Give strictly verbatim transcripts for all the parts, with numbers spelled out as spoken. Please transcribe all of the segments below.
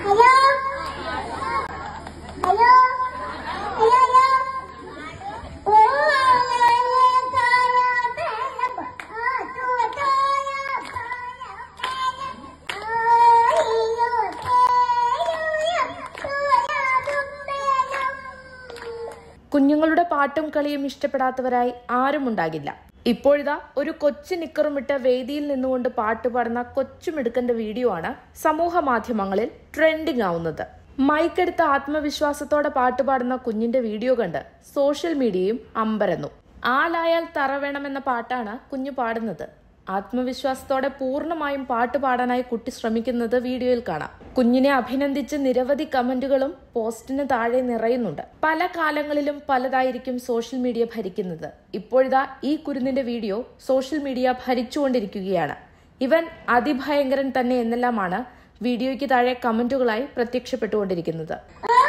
കുഞ്ഞുങ്ങളുടെ പാട്ടും കളിയും ഇഷ്ടപ്പെടാത്തവരായി ആരുമുണ്ടാകില്ല. ഇപ്പോഴിതാ ഒരു കൊച്ചു നിക്കറുമിട്ട് വേദിയിൽ നിന്നുകൊണ്ട് പാട്ടുപാടുന്ന കൊച്ചുമിടുക്കന്റെ വീഡിയോ ആണ് സമൂഹ മാധ്യമങ്ങളിൽ ട്രെൻഡിംഗ് ആവുന്നത്. മൈക്കെടുത്ത് ആത്മവിശ്വാസത്തോടെ പാട്ടുപാടുന്ന കുഞ്ഞിന്റെ വീഡിയോ കണ്ട് സോഷ്യൽ മീഡിയയും അമ്പരന്നു. ആലായാൽ തറ വേണമെന്ന പാട്ടാണ് കുഞ്ഞു പാടുന്നത്. ആത്മവിശ്വാസത്തോടെ പൂർണ്ണമായും പാട്ട് പാടാനായി കുട്ടി ശ്രമിക്കുന്നത് വീഡിയോയിൽ കാണാം. കുഞ്ഞിനെ അഭിനന്ദിച്ച് നിരവധി കമന്റുകളും പോസ്റ്റിന് താഴെ നിറയുന്നുണ്ട്. പല കാലങ്ങളിലും പലതായിരിക്കും സോഷ്യൽ മീഡിയ ഭരിക്കുന്നത്. ഇപ്പോഴിതാ ഈ കുരുന്നിന്റെ വീഡിയോ സോഷ്യൽ മീഡിയ ഭരിച്ചുകൊണ്ടിരിക്കുകയാണ്. ഇവൻ അതിഭയങ്കരൻ തന്നെ എന്നെല്ലാമാണ് വീഡിയോയ്ക്ക് താഴെ കമന്റുകളായി പ്രത്യക്ഷപ്പെട്ടുകൊണ്ടിരിക്കുന്നത്.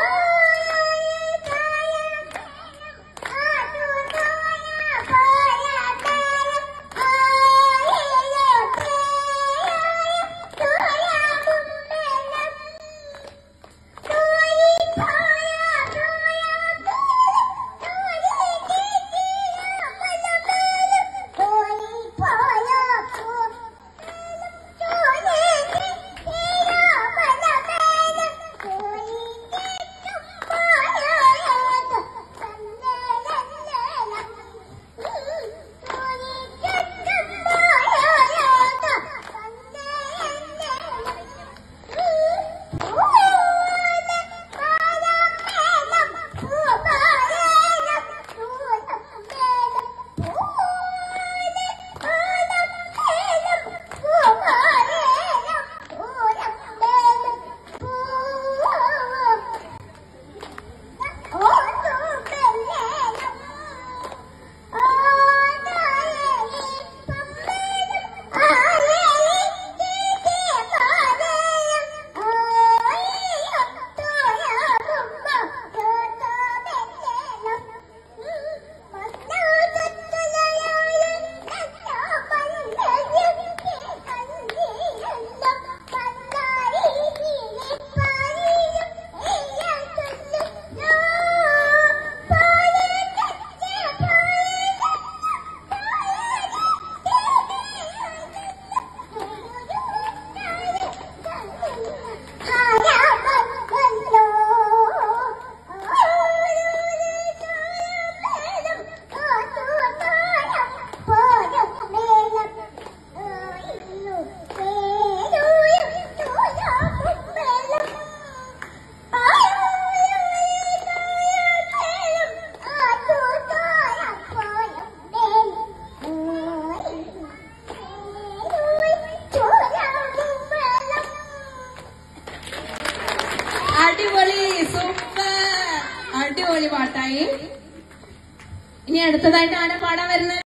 അടിപൊളി, സൂപ്പർ, അടിപൊളി പാട്ടായി. ഇനി അടുത്തതായിട്ട് ആരാ പാടാൻ വരുന്നത്?